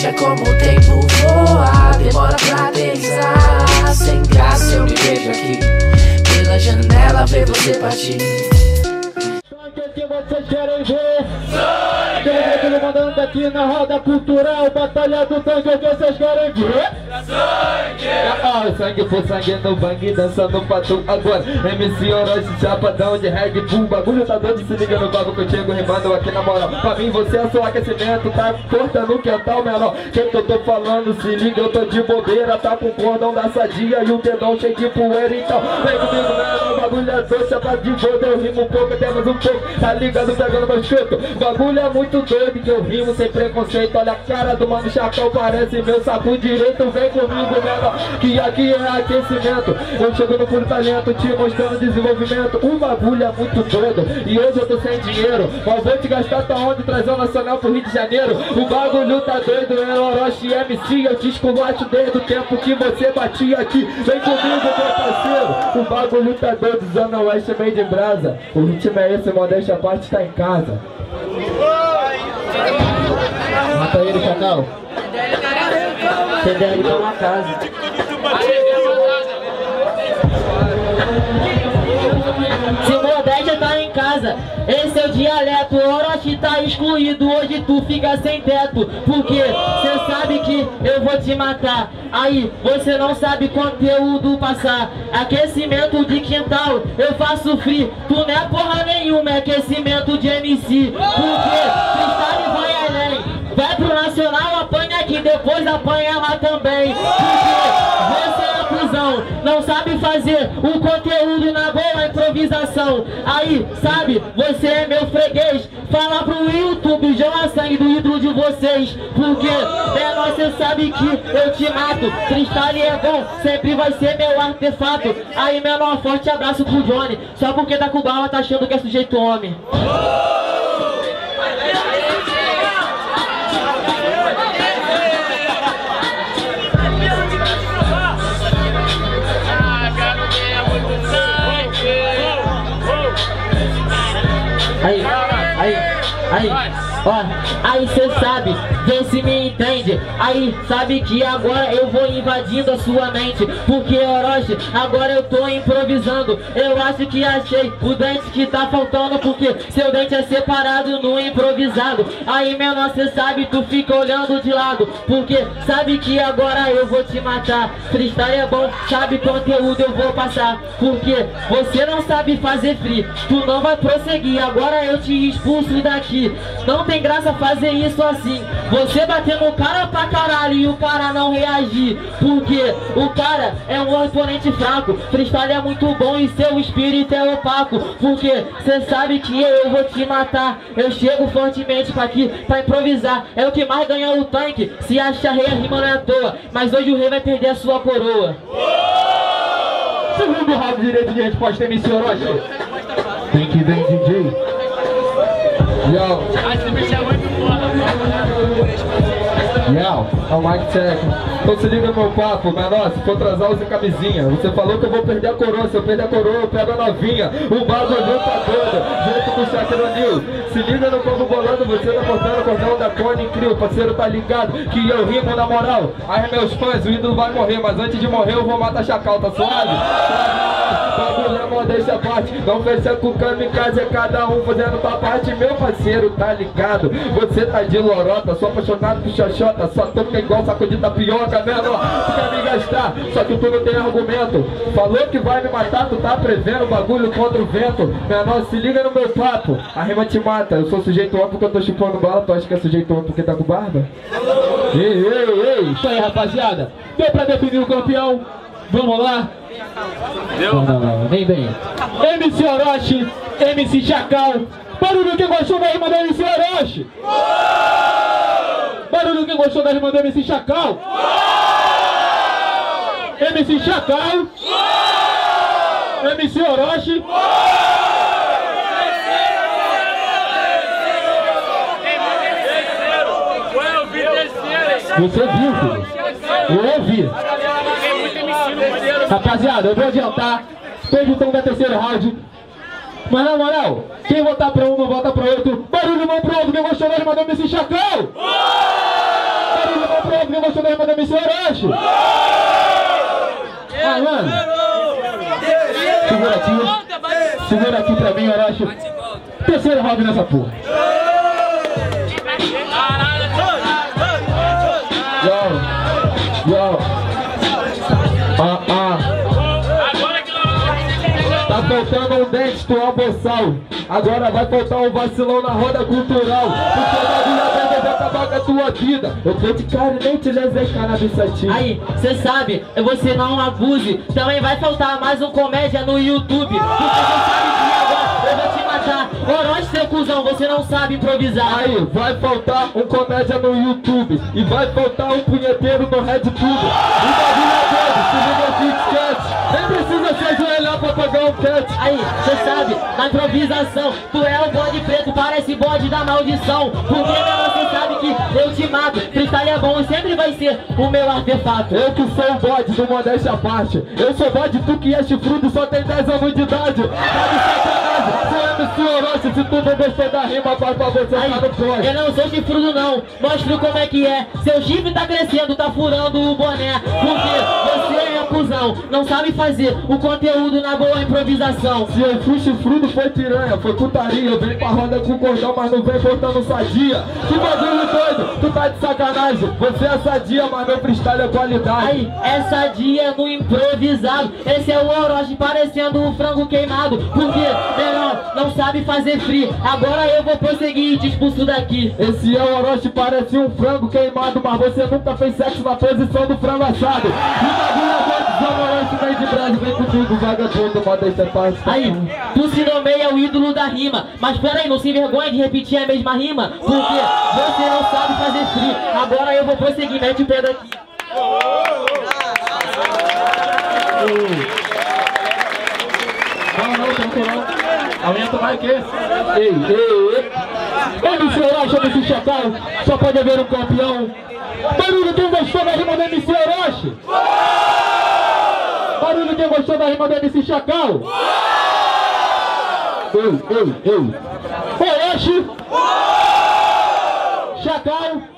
Veja como o tempo voa, demora pra aterrissar. Sem graça eu me vejo aqui, pela janela ver você partir. O que vocês querem ver? Sangue! Mandando aqui na roda cultural, batalha do tanque, o que vocês querem ver? Sangue! Sangue por sangue no bang, dançando patu agora. MC Orochi, chapadão de Red Bull. Bagulho tá doido, se liga no bago contigo, rimando aqui na moral. Pra mim você é só aquecimento, tá cortando que é tal menor. Quem que eu tô falando, se liga, eu tô de bobeira. Tá com o cordão da sadia e o dedão cheio de poeira. Então vem comigo, né? O bagulho é doce, chapa de boda. Eu rimo um pouco, temos um pouco. Tá ligado, pegando meu escuto. Bagulho é muito doido que eu rimo sem preconceito. Olha a cara do mano Chacão, parece meu saco direito. Vem comigo, menor, que aqui é aquecimento. Eu chego no puro talento, te mostrando desenvolvimento. O bagulho é muito doido e hoje eu tô sem dinheiro, mas vou te gastar tá onde? Trazer o nacional pro Rio de Janeiro. O bagulho tá doido, é Orochi MC. Eu te esculacho desde o tempo que você batia aqui. Vem comigo, meu parceiro. O bagulho tá doido, Zona Oeste meio de brasa. O ritmo é esse, modéstia a parte tá em casa. Mata ele, Chacal. Tem dele pra uma casa. Se modéstia tá em casa, esse é o dialeto. Orochi tá excluído, hoje tu fica sem teto. Porque cê sabe que eu vou te matar. Aí você não sabe conteúdo passar. Aquecimento de quintal, eu faço free. Tu não é porra nenhuma, é aquecimento de MC. Porque freestyle vai além. Vai pro nacional, apanha aqui, depois apanha lá também. Porque você é cuzão, não sabe fazer o conteúdo na boa improvisação. Aí, sabe, você é meu freguês. Fala pro YouTube, joga sangue do ídolo de vocês. Porque, menor, você sabe que eu te mato. Freestyle é bom, sempre vai ser meu artefato. Aí, menor, forte abraço pro Johnny. Só porque tá com bala, tá achando que é sujeito homem. Aí cê sabe, vê se me entende. Aí sabe que agora eu vou invadindo a sua mente. Porque Orochi, agora eu tô improvisando. Eu acho que achei o dente que tá faltando. Porque seu dente é separado no improvisado. Aí menor, cê sabe, tu fica olhando de lado. Porque sabe que agora eu vou te matar. Freestyle é bom, sabe conteúdo eu vou passar. Porque você não sabe fazer free, tu não vai prosseguir. Agora eu te expulso daqui. Não tem graça fazer isso assim. Você bater no cara pra caralho e o cara não reagir. Porque o cara é um oponente fraco. Freestyle é muito bom e seu espírito é opaco. Porque cê sabe que eu vou te matar. Eu chego fortemente pra aqui pra improvisar. É o que mais ganha o tanque. Se acha rei, a rima não é à toa. Mas hoje o rei vai perder a sua coroa. Segundo round direito de resposta, MC Orochi. Tem que ver, DJ. Yo, é o Mike Check. Então se liga no meu papo, menor, se for atrasar use camisinha. Você falou que eu vou perder a coroa, se eu perder a coroa eu pego a novinha. O bagulho tá todo, junto com o Chacronil. Se liga no povo bolando, você tá cortando o cordão da Cone Crio. Parceiro tá ligado que eu rimo na moral. Aí meus fãs, o ídolo vai morrer, mas antes de morrer eu vou matar Chacal, tá suave? Bagulho é modéstia a parte, não fecha com kamikaze, é cada um fazendo tua parte. Meu parceiro, tá ligado? Você tá de lorota, sou apaixonado por xoxota. Só toca igual saco de tapioca, menor. Tu quer me gastar, só que tu não tem argumento. Falou que vai me matar, tu tá prevendo bagulho contra o vento. Menor, se liga no meu papo, a rima te mata. Eu sou sujeito homem porque eu tô chupando bala. Tu acha que é sujeito homem porque tá com barba? Ei. Isso aí, rapaziada, deu pra definir o campeão? Vamos lá? Deu? Não, nem bem. MC Orochi, MC Chacal. Barulho quem gostou da rima do MC Orochi. Barulho quem gostou da rima do MC Chacal. MC Chacal. MC Orochi. Você viu, filho? Eu ouvi. Rapaziada, eu vou adiantar. Todo mundo da terceiro round. Mas na moral, quem votar pra um não vota pra outro. Barulho mão pro outro, quem gostou da rima do MC Chacal. Barulho mão quem gostou da rima da MC Orochi? Ah, mano. Segura aqui pra mim, Orochi. Terceiro round nessa porra. Yo. Tá faltando um dente, tu almoçal. Agora vai faltar um vacilão na roda cultural. Porque o bagulho vai acabar com a tua vida. Eu tô de cara e nem te lesecar na bichatinha. Aí, cê sabe, você não abuse. Também vai faltar mais um comédia no YouTube. Porque você sabe que agora eu vou te matar. Orochi, seu cuzão, você não sabe improvisar. Aí, vai faltar um comédia no YouTube. E vai faltar um punheteiro no RedTube. O bagulho é doido, se liga Kit Kat. Nem precisa se ajoelhar pra pagar um cat. Aí, cê sabe, na improvisação, tu é o bode preto, parece bode da maldição. Porque você sabe que eu te mato. Freestyle é bom e sempre vai ser o meu artefato. Eu que sou o bode do modéstia à parte. Eu sou bode, tu que é chifrudo, só tem 10 anos de idade. Tá de sacanagem, sou MC Orochi. Se tu não gostou da rima, vai pra você aí, tá no poste. Eu não sou chifrudo não, mostro como é que é. Seu chifre tá crescendo, tá furando o boné. Porque você é cuzão, não sabe fazer o conteúdo na boa improvisação. Se eu fui chifrudo foi piranha, foi putaria. Eu venho pra roda com cordão, mas não vem botando sadia. Que bagulho doido, tu tá de sacanagem. Você é sadia, mas meu freestyle é qualidade. Aí, é sadia no improvisado. Esse é o Orochi parecendo um frango queimado. Porque melhor não sabe fazer free. Agora eu vou prosseguir e te expulso daqui. Esse é o Orochi, parece um frango queimado, mas você nunca fez sexo na posição do frango assado. E bagulho é doido, o Orochi vem de breve, vem comigo, vagabundo, modéstia fácil. Aí, tu se nomeia o ídolo da rima. Mas peraí, não se envergonha de repetir a mesma rima. Porque você não sabe fazer free. Agora eu vou prosseguir, mete o pé daqui. Não. Aumenta mais que esse. Ei. MC Orochi, MC Chacal, só pode haver um campeão. Barulho, quem gostou da rima do MC Orochi? Barulho, quem gostou da rima do MC Chacal? Ei. Orochi, Chacal.